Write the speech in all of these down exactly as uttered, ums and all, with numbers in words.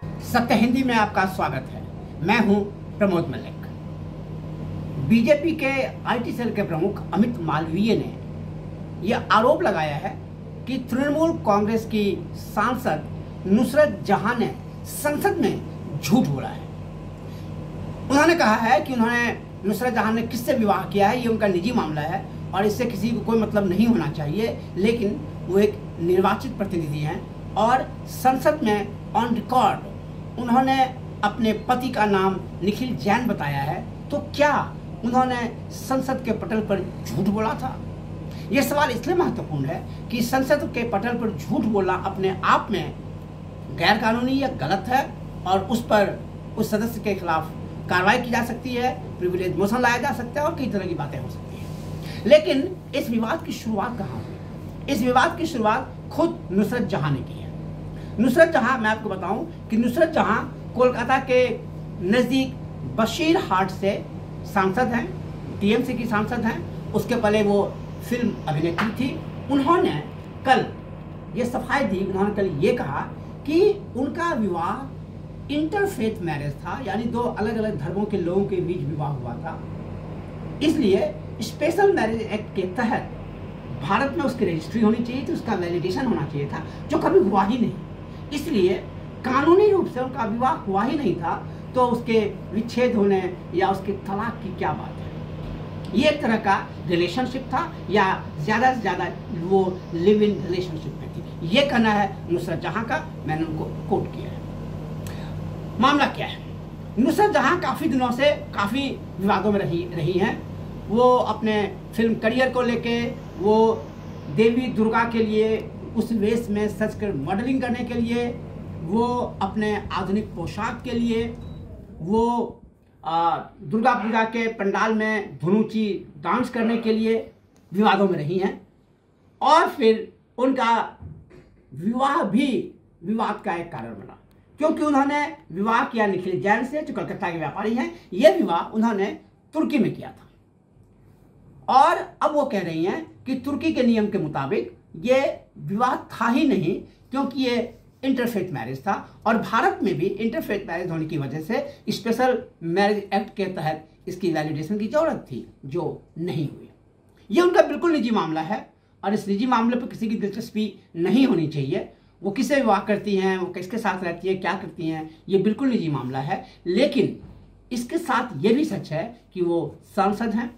सत्य हिंदी में आपका स्वागत है। मैं हूं प्रमोद मलिक। बीजेपी के आईटी सेल के प्रमुख अमित मालवीय ने यह आरोप लगाया है कि तृणमूल कांग्रेस की सांसद नुसरत जहां ने संसद में झूठ बोला है। उन्होंने कहा है कि उन्होंने नुसरत जहां ने किससे विवाह किया है, ये उनका निजी मामला है और इससे किसी को कोई मतलब नहीं होना चाहिए, लेकिन वो एक निर्वाचित प्रतिनिधि हैं और संसद में ऑन रिकॉर्ड उन्होंने अपने पति का नाम निखिल जैन बताया है। तो क्या उन्होंने संसद के पटल पर झूठ बोला था? यह सवाल इसलिए महत्वपूर्ण है कि संसद के पटल पर झूठ बोलना अपने आप में गैर कानूनी या गलत है और उस पर उस सदस्य के खिलाफ कार्रवाई की जा सकती है, प्रिविलेज मोशन लाया जा सकता है और कई तरह की बातें हो सकती हैं। लेकिन इस विवाद की शुरुआत कहाँ हुई? इस विवाद की शुरुआत खुद नुसरत जहां ने की है। नुसरत जहां, मैं आपको बताऊं कि नुसरत जहां कोलकाता के नज़दीक बशीर हाट से सांसद हैं, टीएमसी की सांसद हैं। उसके पहले वो फिल्म अभिनेत्री थी। उन्होंने कल ये सफाई दी, उन्होंने कल ये कहा कि उनका विवाह इंटरफेथ मैरिज था, यानी दो अलग अलग धर्मों के लोगों के बीच विवाह हुआ था। इसलिए स्पेशल मैरिज एक्ट के तहत भारत में उसकी रजिस्ट्री होनी चाहिए थी, उसका वैलिडेशन होना चाहिए था, जो कभी हुआ ही नहीं। इसलिए कानूनी रूप से उनका विवाह हुआ ही नहीं था, तो उसके विच्छेद होने या उसके तलाक की क्या बात है? ये एक तरह का रिलेशनशिप था या ज़्यादा से ज़्यादा वो लिव इन रिलेशनशिप में थी। ये कहना है नुसरत जहां का, मैंने उनको कोट किया है। मामला क्या है? नुसरत जहां काफ़ी दिनों से काफ़ी विवादों में रही रही हैं। वो अपने फिल्म करियर को लेके वो देवी दुर्गा के लिए उस वेश में सच कर मॉडलिंग करने के लिए, वो अपने आधुनिक पोशाक के लिए, वो आ, दुर्गा पूजा के पंडाल में धुनुची डांस करने के लिए विवादों में रही हैं। और फिर उनका विवाह भी विवाद का एक कारण बना, क्योंकि उन्होंने विवाह किया निखिल जैन से, जो कलकत्ता के व्यापारी हैं। यह विवाह उन्होंने तुर्की में किया था और अब वो कह रही हैं कि तुर्की के नियम के मुताबिक ये विवाह था ही नहीं, क्योंकि ये इंटरफेथ मैरिज था और भारत में भी इंटरफेथ मैरिज होने की वजह से स्पेशल मैरिज एक्ट के तहत इसकी वैलिडेशन की जरूरत थी, जो नहीं हुई। ये उनका बिल्कुल निजी मामला है और इस निजी मामले पर किसी की दिलचस्पी नहीं होनी चाहिए। वो किससे विवाह करती हैं, वो किसके साथ रहती है, क्या करती हैं, ये बिल्कुल निजी मामला है। लेकिन इसके साथ ये भी सच है कि वो सांसद हैं,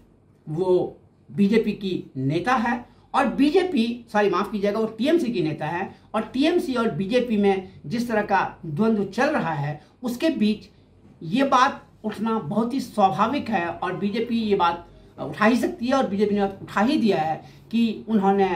वो बीजेपी की नेता है और बीजेपी सॉरी माफ कीजिएगा वो टीएमसी की नेता है और टीएमसी और बीजेपी में जिस तरह का द्वंद्व चल रहा है उसके बीच ये बात उठना बहुत ही स्वाभाविक है और बीजेपी ये बात उठा ही सकती है और बीजेपी ने उठा ही दिया है कि उन्होंने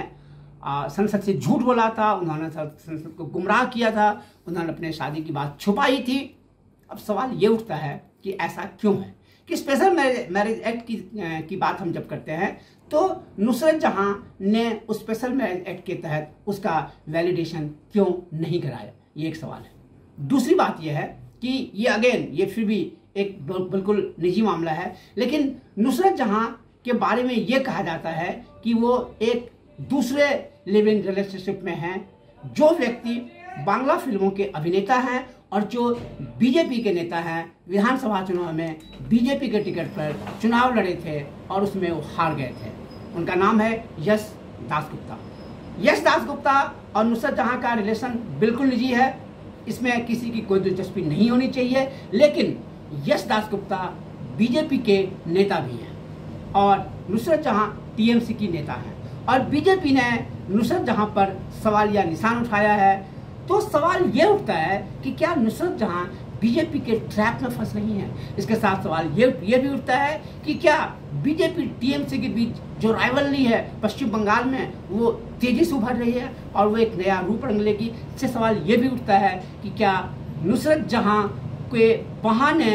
संसद से झूठ बोला था, उन्होंने संसद को गुमराह किया था, उन्होंने अपने शादी की बात छुपाई थी। अब सवाल ये उठता है कि ऐसा क्यों है कि स्पेशल मैरिज एक्ट की की बात हम जब करते हैं तो नुसरत जहां ने उस स्पेशल मैरिज एक्ट के तहत उसका वैलिडेशन क्यों नहीं कराया, ये एक सवाल है। दूसरी बात यह है कि ये अगेन ये फिर भी एक बिल्कुल निजी मामला है, लेकिन नुसरत जहां के बारे में ये कहा जाता है कि वो एक दूसरे लिव इन रिलेशनशिप में हैं। जो व्यक्ति बांग्ला फिल्मों के अभिनेता हैं और जो बीजेपी के नेता हैं, विधानसभा चुनाव में बीजेपी के टिकट पर चुनाव लड़े थे और उसमें वो हार गए थे, उनका नाम है यश दासगुप्ता। यश दासगुप्ता और नुसरत जहां का रिलेशन बिल्कुल निजी है, इसमें किसी की कोई दिलचस्पी नहीं होनी चाहिए। लेकिन यश दासगुप्ता बीजेपी के नेता भी हैं और नुसरत जहां टीएमसी की नेता हैं और बीजेपी ने नुसरत जहां पर सवाल या निशान उठाया है। तो सवाल ये उठता है कि क्या नुसरत जहां बीजेपी के ट्रैप में फंस रही हैं? इसके साथ सवाल ये ये भी उठता है कि क्या बीजेपी टीएमसी के बीच जो राइवलरी है पश्चिम बंगाल में वो तेजी से उभर रही है और वो एक नया रूप रंग लेगी। इससे सवाल ये भी उठता है कि क्या नुसरत जहां के बहाने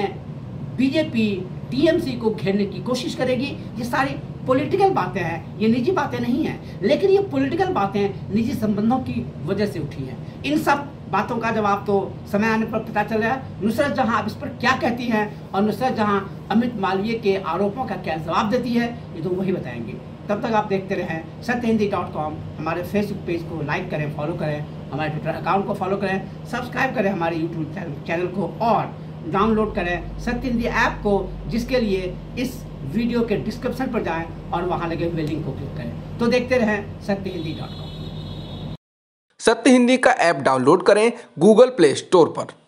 बीजेपी टीएमसी को घेरने की कोशिश करेगी? ये सारी पॉलिटिकल बातें हैं, ये निजी बातें नहीं हैं, लेकिन ये पॉलिटिकल बातें निजी संबंधों की वजह से उठी हैं। इन सब बातों का जवाब तो समय आने पर पता चल रहा है। नुसरत जहां अब इस पर क्या कहती हैं और नुसरत जहां अमित मालवीय के आरोपों का क्या जवाब देती है, ये तो वही बताएंगे। तब तक आप देखते रहें सत्य हिंदी डॉट कॉम। हमारे फेसबुक पेज को लाइक करें, फॉलो करें हमारे ट्विटर अकाउंट को फॉलो करें, सब्सक्राइब करें हमारे यूट्यूब चैनल को और डाउनलोड करें सत्य हिंदी ऐप को, जिसके लिए इस वीडियो के डिस्क्रिप्शन पर जाएं और वहां लगे हुए लिंक को क्लिक करें। तो देखते रहें सत्य हिंदी डॉट कॉम। सत्य हिंदी का ऐप डाउनलोड करें गूगल प्ले स्टोर पर।